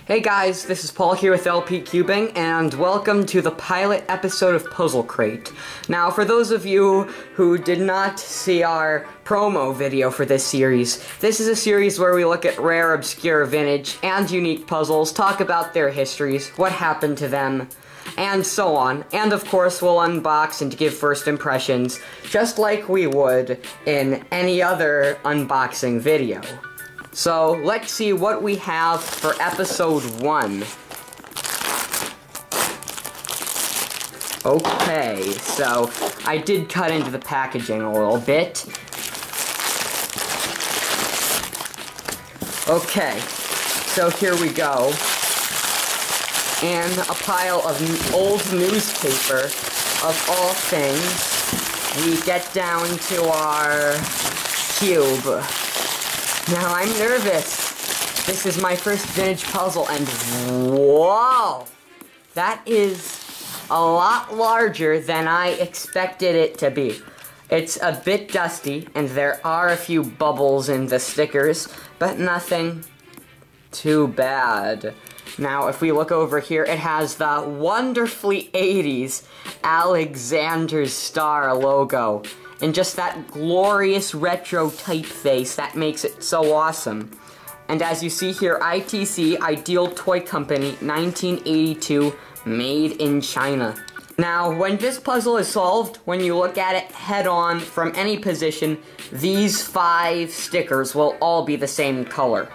Hey guys, this is Paul here with LP Cubing, and welcome to the pilot episode of Puzzle Crate. Now, for those of you who did not see our promo video for this series, this is a series where we look at rare, obscure, vintage, and unique puzzles, talk about their histories, what happened to them, and so on. And of course, we'll unbox and give first impressions, just like we would in any other unboxing video. So, let's see what we have for episode 1. Okay, so I did cut into the packaging a little bit. Okay, so here we go. And a pile of old newspaper, of all things, we get down to our cube. Now, I'm nervous. This is my first vintage puzzle, and whoa! That is a lot larger than I expected it to be. It's a bit dusty, and there are a few bubbles in the stickers, but nothing too bad. Now, if we look over here, it has the wonderfully 80s Alexander's Star logo. And just that glorious retro typeface that makes it so awesome. And as you see here, ITC, Ideal Toy Company, 1982, made in China. Now, when this puzzle is solved, when you look at it head-on from any position, these 5 stickers will all be the same color.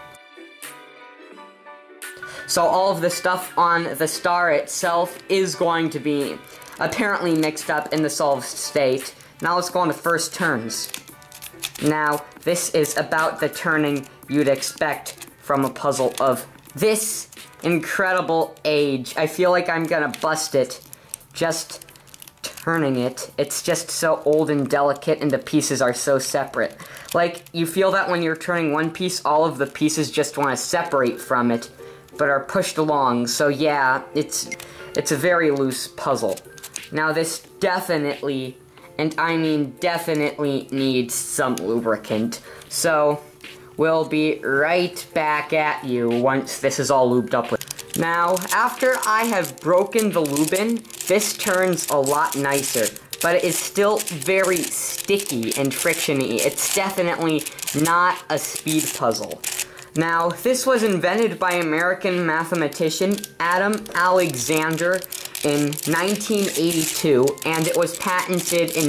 So all of the stuff on the star itself is going to be apparently mixed up in the solved state. Now let's go on to first turns. Now, this is about the turning you'd expect from a puzzle of this incredible age. I feel like I'm gonna bust it just turning it. It's just so old and delicate, and the pieces are so separate. Like, you feel that when you're turning one piece, all of the pieces just want to separate from it, but are pushed along. So yeah, it's a very loose puzzle. Now this definitely, and I mean definitely, needs some lubricant. So, we'll be right back at you once this is all lubed up with. Now, after I have broken the lube in, this turns a lot nicer. But it is still very sticky and frictiony. It's definitely not a speed puzzle. Now, this was invented by American mathematician Adam Alexander in 1982, and it was patented in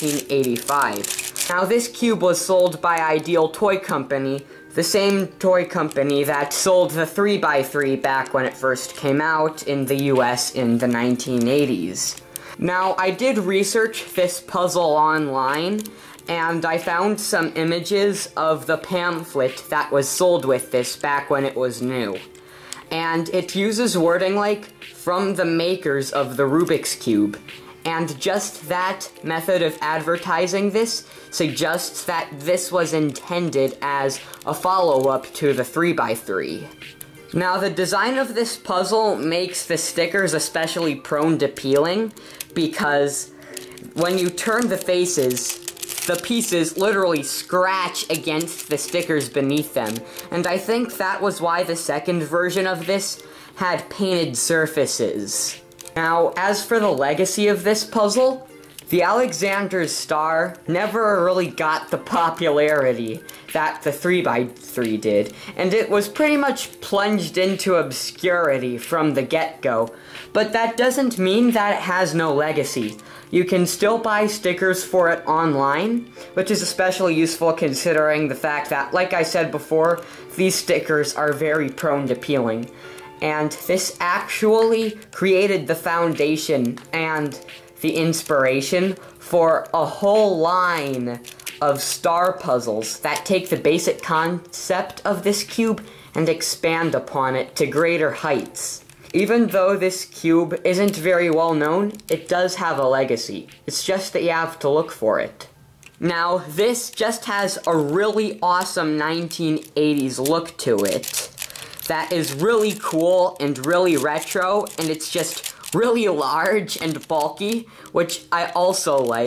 1985. Now, this cube was sold by Ideal Toy Company, the same toy company that sold the 3x3 back when it first came out in the US in the 1980s. Now, I did research this puzzle online, and I found some images of the pamphlet that was sold with this back when it was new. And it uses wording like, from the makers of the Rubik's Cube. And just that method of advertising this suggests that this was intended as a follow-up to the 3x3. Now, the design of this puzzle makes the stickers especially prone to peeling, because when you turn the faces, the pieces literally scratch against the stickers beneath them, and I think that was why the second version of this had painted surfaces. Now, as for the legacy of this puzzle, the Alexander's Star never really got the popularity that the 3x3 did, and it was pretty much plunged into obscurity from the get-go. But that doesn't mean that it has no legacy. You can still buy stickers for it online, which is especially useful considering the fact that, like I said before, these stickers are very prone to peeling. And this actually created the foundation and the inspiration for a whole line of star puzzles that take the basic concept of this cube and expand upon it to greater heights. Even though this cube isn't very well known, it does have a legacy. It's just that you have to look for it. Now, this just has a really awesome 1980s look to it that is really cool and really retro, and it's just really large and bulky, which I also like.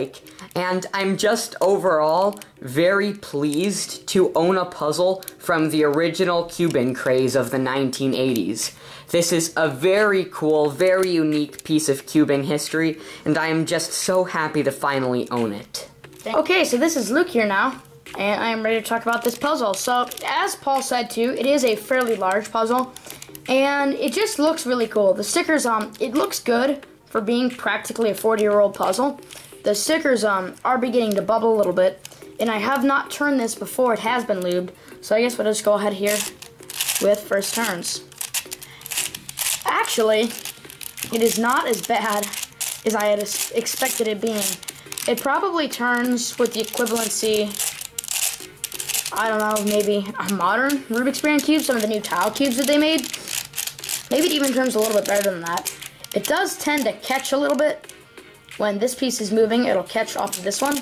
And I'm just overall very pleased to own a puzzle from the original cubing craze of the 1980s. This is a very cool, very unique piece of cubing history, and I am just so happy to finally own it. Okay, so this is Luke here now, and I am ready to talk about this puzzle. So, as Paul said too, it is a fairly large puzzle, and it just looks really cool. The stickers, it looks good for being practically a 40-year-old puzzle. The stickers, are beginning to bubble a little bit, and I have not turned this before it has been lubed, so I guess we'll just go ahead here with first turns. Actually, it is not as bad as I had expected it being. It probably turns with the equivalency, I don't know, maybe a modern Rubik's Brand cube, some of the new tile cubes that they made. Maybe it even turns a little bit better than that. It does tend to catch a little bit. When this piece is moving, it'll catch off of this one.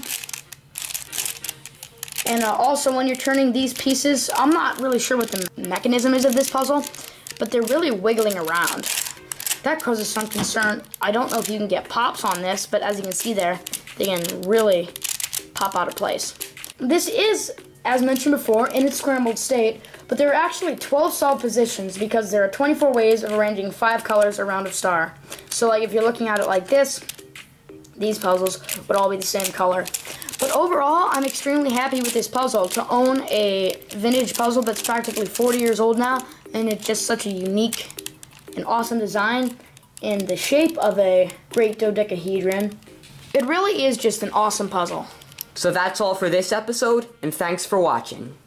And also when you're turning these pieces, I'm not really sure what the mechanism is of this puzzle, but they're really wiggling around. That causes some concern. I don't know if you can get pops on this, but as you can see there, they can really pop out of place. This is, as mentioned before, in its scrambled state, but there are actually 12 solved positions because there are 24 ways of arranging 5 colors around a star. So like if you're looking at it like this, these puzzles would all be the same color. But overall, I'm extremely happy with this puzzle. To own a vintage puzzle that's practically 40 years old now, and it's just such a unique and awesome design in the shape of a great dodecahedron. It really is just an awesome puzzle. So that's all for this episode, and thanks for watching.